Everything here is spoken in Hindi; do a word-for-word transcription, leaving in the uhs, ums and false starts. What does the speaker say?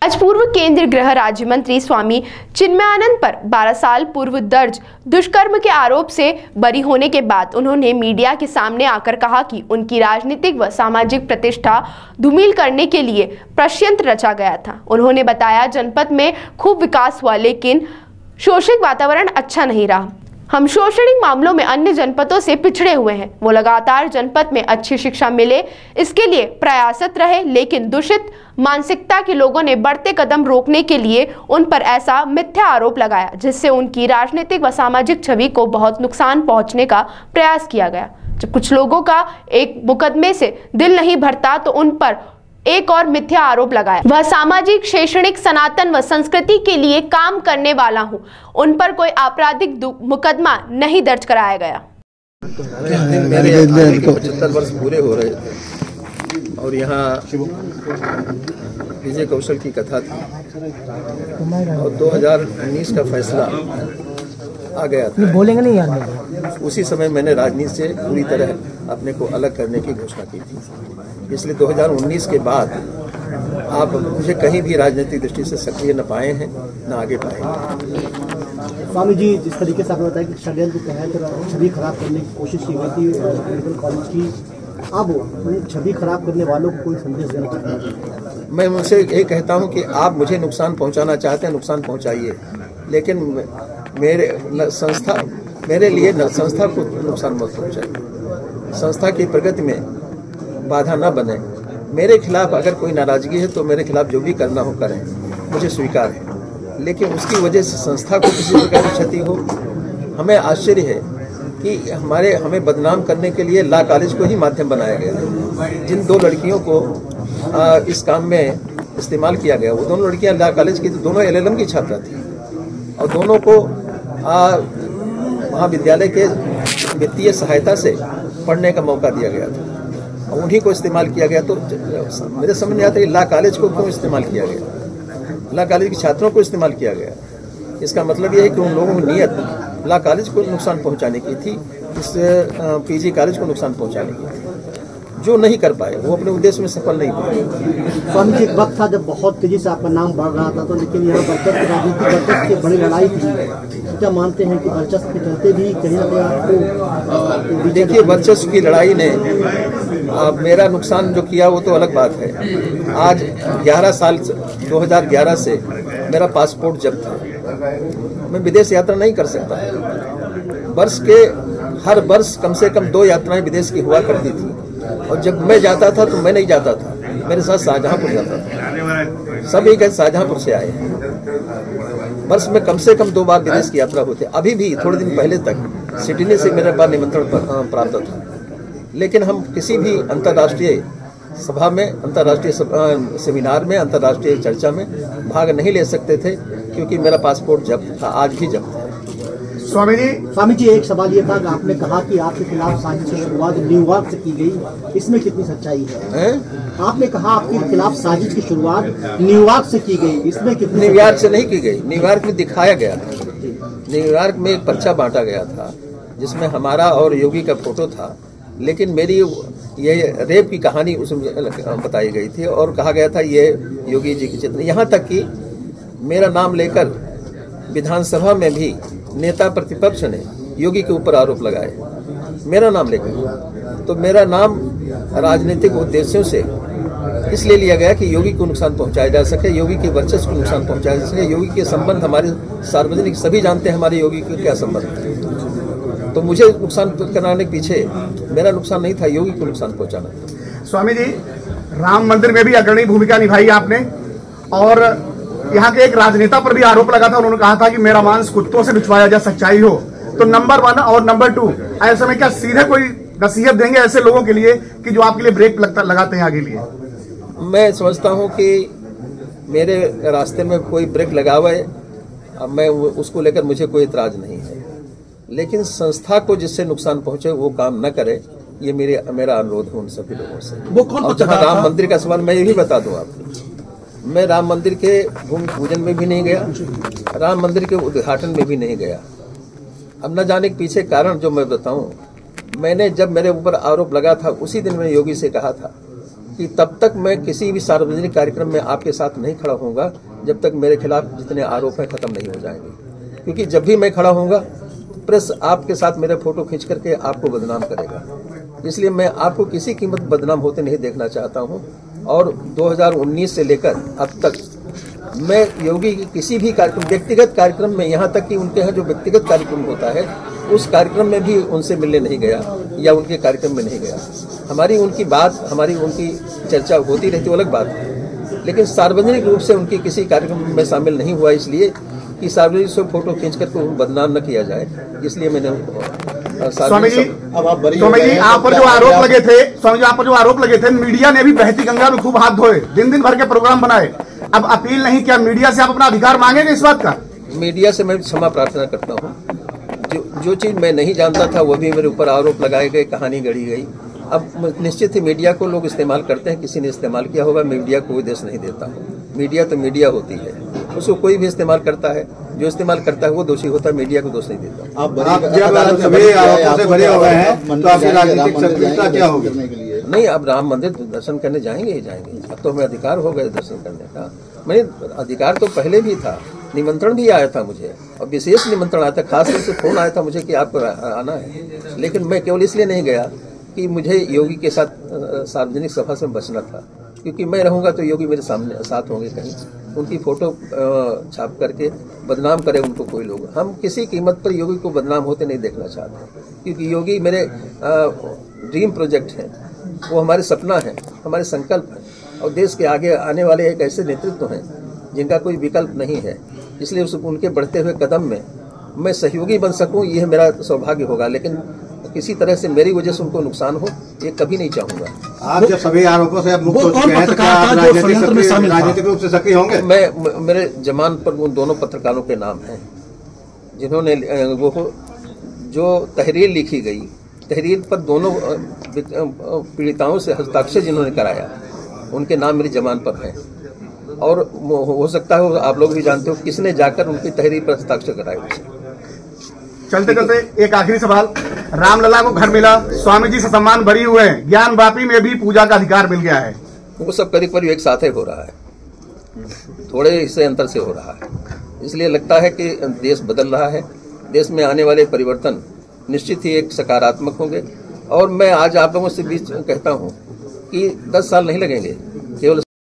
आज पूर्व केंद्रीय गृह राज्य मंत्री स्वामी चिन्मयानंद पर बारह साल पूर्व दर्ज दुष्कर्म के आरोप से बरी होने के बाद उन्होंने मीडिया के सामने आकर कहा कि उनकी राजनीतिक व सामाजिक प्रतिष्ठा धूमिल करने के लिए षड्यंत्र रचा गया था। उन्होंने बताया, जनपद में खूब विकास हुआ लेकिन शैक्षणिक वातावरण अच्छा नहीं रहा। हम शैक्षणिक मामलों में अन्य जनपदों से पिछड़े हुए हैं। वो लगातार जनपद में अच्छी शिक्षा मिले इसके लिए प्रयासरत रहे, लेकिन दूषित मानसिकता के लोगों ने बढ़ते कदम रोकने के लिए उन पर ऐसा मिथ्या आरोप लगाया, जिससे उनकी राजनीतिक व सामाजिक छवि को बहुत नुकसान पहुंचने का प्रयास किया गया। जब कुछ लोगों का एक मुकदमे से दिल नहीं भरता तो उन पर एक और मिथ्या आरोप लगाया। वह सामाजिक, शैक्षणिक, सनातन व संस्कृति के लिए काम करने वाला हूं। उन पर कोई आपराधिक मुकदमा नहीं दर्ज कराया गया। मेरे पचहत्तर वर्ष पूरे हो रहे थे और यहाँ विजय कौशल की कथा थी और दो हज़ार उन्नीस का फैसला आ गया था। बोलेंगे नहीं यार। उसी समय मैंने राजनीति से पूरी तरह अपने को अलग करने की घोषणा की थी। इसलिए दो हज़ार उन्नीस के बाद आप मुझे कहीं भी राजनीतिक दृष्टि से सक्रिय न पाए हैं, न आगे पाएंगे। स्वामी जी, जिस तरीके से आपने बताया कि षड्यंत्र के तहत छवि खराब करने की कोशिश की गई थी मेडिकल कॉलेज की, अब छवि खराब करने वालों को कोई संदेश देना चाहता हूँ? मैं उनसे यही कहता हूँ कि आप मुझे नुकसान पहुँचाना चाहते हैं, नुकसान पहुँचाइए, लेकिन मेरे संस्था मेरे लिए संस्था को नुकसान मत पहुँचाइए। संस्था की प्रगति में बाधा न बने। मेरे खिलाफ अगर कोई नाराजगी है तो मेरे खिलाफ जो भी करना हो करें, मुझे स्वीकार है, लेकिन उसकी वजह से संस्था को किसी प्रकार की क्षति हो। हमें आश्चर्य है कि हमारे हमें बदनाम करने के लिए लॉ कॉलेज को ही माध्यम बनाया गया है। जिन दो लड़कियों को आ, इस काम में इस्तेमाल किया गया, वो दोनों लड़कियां लॉ कॉलेज की, दोनों एल एल एम की छात्रा थी और दोनों को महाविद्यालय के वित्तीय सहायता से पढ़ने का मौका दिया गया था और उन्हीं को इस्तेमाल किया गया। तो मेरे समझ नहीं आता कि लॉ कॉलेज को क्यों इस्तेमाल किया गया, लॉ कॉलेज के छात्रों को इस्तेमाल किया गया। इसका मतलब यह है कि उन लोगों की नीयत लॉ कॉलेज को नुकसान पहुंचाने की थी, इस पीजी कॉलेज को नुकसान पहुंचाने की थी, जो नहीं कर पाए, वो अपने उद्देश्य में सफल नहीं हुए। स्वामी जी, एक वक्त था जब बहुत तेजी से आपका नाम बढ़ रहा था, तो लेकिन यहाँ वर्चस्व राजनीतिक वर्चस्व की बड़ी लड़ाई थी। क्या मानते हैं कि वर्चस्व के चलते भी कहीं ना कहीं आपको? देखिए, वर्चस्व की लड़ाई ने आ, मेरा नुकसान जो किया वो तो अलग बात है। आज ग्यारह साल दो हज़ार ग्यारह से मेरा पासपोर्ट जब्त है। मैं विदेश यात्रा नहीं कर सकता। वर्ष के हर वर्ष कम से कम दो यात्राएं विदेश की हुआ करती थी और जब मैं जाता था तो मैं नहीं जाता था, मेरे साथ शाहजहांपुर जाता था। सभी कहीं शाहजहांपुर से आए। वर्ष में कम से कम दो बार विदेश की यात्रा होती। अभी भी थोड़े दिन पहले तक सिडनी से मेरे पास निमंत्रण प्राप्त था, लेकिन हम किसी भी अंतर्राष्ट्रीय सभा में, अंतर्राष्ट्रीय सेमिनार में, अंतर्राष्ट्रीय चर्चा में भाग नहीं ले सकते थे क्योंकि मेरा पासपोर्ट जब्त था। आज भी जब्त है। स्वामी जी स्वामी जी एक सवाल ये था कि आपने कहा कि आपके खिलाफ साजिश की शुरुआत न्यूयॉर्क से की गई, इसमें कितनी सच्चाई है, है? आपने कहा आपके खिलाफ साजिश की शुरुआत न्यूयॉर्क से की गई, इसमें कितनी? न्यूयॉर्क से नहीं की गई, न्यूयॉर्क में दिखाया गया। न्यूयॉर्क में एक पर्चा बांटा गया था जिसमें हमारा और योगी का फोटो था, लेकिन मेरी ये रेप की कहानी उसमें बताई गई थी और कहा गया था ये योगी जी की चित्र। यहाँ तक कि मेरा नाम लेकर विधानसभा में भी नेता प्रतिपक्ष ने योगी के ऊपर आरोप लगाए, मेरा नाम लेकर। तो मेरा नाम राजनीतिक उद्देश्यों से इसलिए लिया गया कि योगी को नुकसान पहुंचाया जा सके, योगी के वर्चस्व को नुकसान पहुंचाया जा सके। योगी के संबंध हमारे सार्वजनिक, सभी जानते हैं हमारे योगी के क्या संबंध है। तो मुझे नुकसान कराने के पीछे मेरा नुकसान नहीं था, योगी को नुकसान पहुंचाना था। स्वामी जी, राम मंदिर में भी अग्रणी भूमिका निभाई आपने और यहाँ के एक राजनेता पर भी आरोप लगा था। उन्होंने कहा था कि मेरा मांस कुत्तों से बिछवाया जा, सच्चाई हो तो। नंबर वन और नंबर टू, ऐसे में क्या सीधे कोई नसीहत देंगे ऐसे लोगों के लिए कि जो आपके लिए ब्रेक लगता लगाते हैं आगे लिए? मैं समझता हूँ कि मेरे रास्ते में कोई ब्रेक लगा हुआ है, मैं उसको लेकर मुझे कोई इतराज नहीं है, लेकिन संस्था को जिससे नुकसान पहुंचे वो काम न करे, ये मेरे मेरा अनुरोध है उन सभी लोगों से। और जहाँ राम मंदिर का सवाल, मैं ये भी बता दूं आपको, मैं राम मंदिर के भूमि पूजन में भी नहीं गया, राम मंदिर के उद्घाटन में भी नहीं गया। अब न जाने के पीछे कारण जो मैं बताऊं, मैंने जब मेरे ऊपर आरोप लगा था उसी दिन मैंने योगी से कहा था कि तब तक मैं किसी भी सार्वजनिक कार्यक्रम में आपके साथ नहीं खड़ा होऊंगा जब तक मेरे खिलाफ जितने आरोप हैं खत्म नहीं हो जाएंगे। क्योंकि जब भी मैं खड़ा होऊंगा प्रेस आपके साथ मेरे फोटो खींच करके आपको बदनाम करेगा, इसलिए मैं आपको किसी कीमत बदनाम होते नहीं देखना चाहता हूं। और दो हज़ार उन्नीस से लेकर अब तक मैं योगी की किसी भी कार्यक्रम, व्यक्तिगत कार्यक्रम में, यहाँ तक कि उनके यहाँ जो व्यक्तिगत कार्यक्रम होता है उस कार्यक्रम में भी उनसे मिलने नहीं गया या उनके कार्यक्रम में नहीं गया। हमारी उनकी बात, हमारी उनकी चर्चा होती रहती, वो अलग बात है, लेकिन सार्वजनिक रूप से उनके किसी कार्यक्रम में शामिल नहीं हुआ, इसलिए कि सार्वजनिक से फोटो खींच कर बदनाम न किया जाए, इसलिए मैंने। स्वामी जी, अब आप स्वामी जी आप पर जो आरोप लगे थे, स्वामी जी आप पर जो आरोप लगे थे, मीडिया ने भी बहती गंगा में खूब हाथ धोए, दिन दिन भर के प्रोग्राम बनाए, अब अपील नहीं, क्या मीडिया से आप अपना अधिकार मांगेंगे इस बात का? मीडिया से मैं क्षमा प्रार्थना करता हूँ। जो जो चीज मैं नहीं जानता था वो भी मेरे ऊपर आरोप लगाए गए, कहानी गढ़ी गई। अब निश्चित ही मीडिया को लोग इस्तेमाल करते हैं, किसी ने इस्तेमाल किया होगा, मीडिया को कोई देश नहीं देता हूँ। मीडिया तो मीडिया होती है, उसको कोई भी इस्तेमाल करता है, जो इस्तेमाल करता है वो दोषी होता है, मीडिया को दोष नहीं देता। आप जब सभी आरोपों से भरे हुए हैं तो आपकी राजनीतिक सक्रियता क्या होगी? नहीं, अब राम मंदिर दर्शन करने जाएंगे ही जाएंगे, अब तो हमें अधिकार हो गए दर्शन करने का। मैंने अधिकार तो पहले भी था, निमंत्रण भी आया था मुझे, और विशेष निमंत्रण आया था, खास तौर से फोन आया था मुझे कि आपको आना है, लेकिन मैं केवल इसलिए नहीं गया कि मुझे योगी के साथ सार्वजनिक सभा से बचना था, क्योंकि मैं रहूंगा तो योगी मेरे सामने साथ होंगे, कहीं उनकी फोटो छाप करके बदनाम करे उनको कोई लोग। हम किसी कीमत पर योगी को बदनाम होते नहीं देखना चाहते, क्योंकि योगी मेरे ड्रीम प्रोजेक्ट है, वो हमारे सपना है, हमारे संकल्प है, और देश के आगे आने वाले एक ऐसे नेतृत्व हैं जिनका कोई विकल्प नहीं है। इसलिए उस उनके बढ़ते हुए कदम में मैं सहयोगी बन सकूं, यह मेरा सौभाग्य होगा, लेकिन किसी तरह से मेरी वजह से उनको नुकसान हो ये कभी नहीं चाहूंगा। आप जब सभी आरोपों से मुक्त हो चुके हैं तो क्या आप राजनीतिक रूप से सक्रिय होंगे? मैं मेरे जमान पर उन दोनों पत्रकारों के नाम हैं जिन्होंने वो जो तहरीर लिखी गई, तहरीर पर दोनों पीड़िताओं से हस्ताक्षर जिन्होंने कराया, उनके नाम मेरी जमान पर हैं। और हो सकता है आप लोग भी जानते हो किसने जाकर उनकी तहरीर पर हस्ताक्षर कराए। चलते चलते एक आखिरी सवाल, रामलला को घर मिला, स्वामी जी से सम्मान भरी हुए हैं, ज्ञान वापी में भी पूजा का अधिकार मिल गया है, वो सब करीब करीब एक साथ ही हो रहा है, थोड़े हिस्से अंतर से हो रहा है। इसलिए लगता है कि देश बदल रहा है, देश में आने वाले परिवर्तन निश्चित ही एक सकारात्मक होंगे। और मैं आज आप लोगों से बीच कहता हूं कि दस साल नहीं लगेंगे,